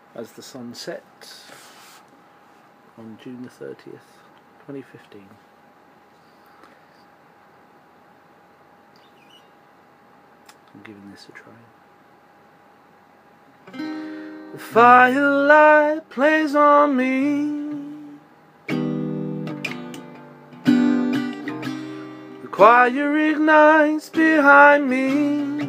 as the sun sets on June the 30th, 2015. I'm giving this a try. The firelight plays on me, the choir ignites behind me,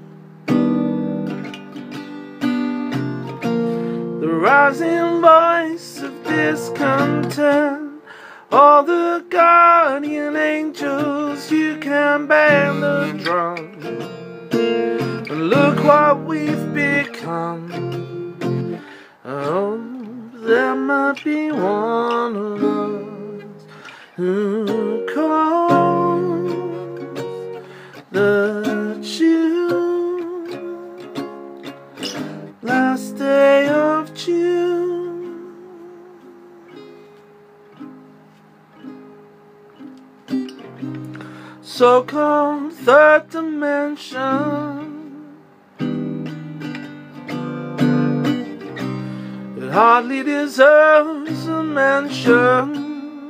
the rising voice of discontent, all the guardian angels, you can band the drum. And look what we've become. Oh, there might be one of us who calls the June, last day of June. So-called third dimension, it hardly deserves a mention.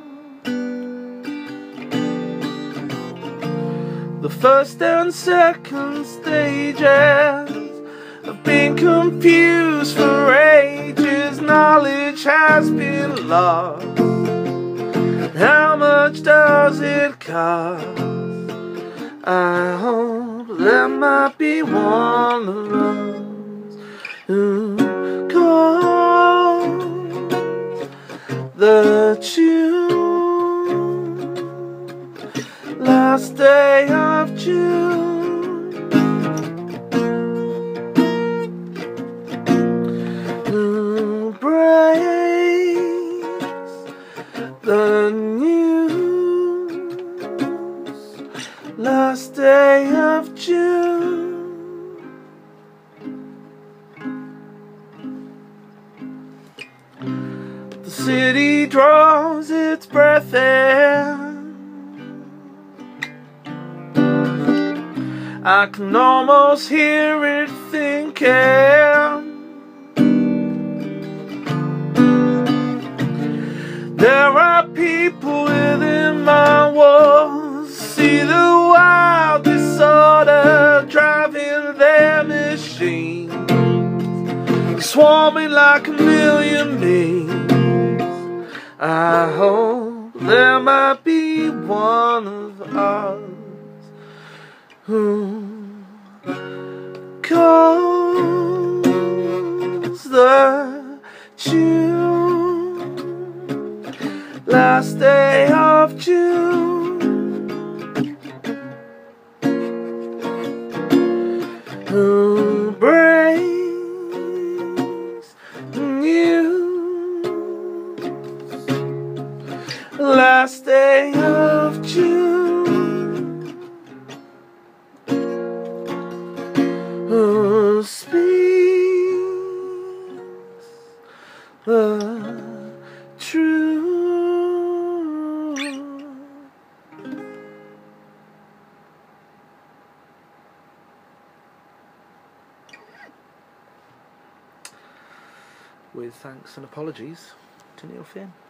The first and second stages have been confused for ages. Knowledge has been lost. How much does it cost? I hope there might be one of us who calls the June, last day of June, who breaks the news, last day of June. The city draws its breath in, I can almost hear it thinking. There are people within my walls, see the wild disorder driving their machines, swarming like a million bees. I hope there might be one of us who calls the June, last day of June, who brings the news, last day of June, who speaks the truth. With thanks and apologies to Neil Finn.